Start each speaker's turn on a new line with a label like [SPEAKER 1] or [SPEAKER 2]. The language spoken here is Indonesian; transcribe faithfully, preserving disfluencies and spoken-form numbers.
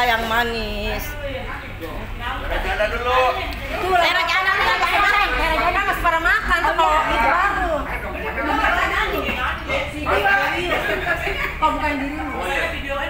[SPEAKER 1] yang manis.
[SPEAKER 2] Ada dulu.
[SPEAKER 1] Tuh, Tera Jana nih lagi makan. Tera Jana masih pada makan tuh kalau itu baru. Kok bukan dirimu?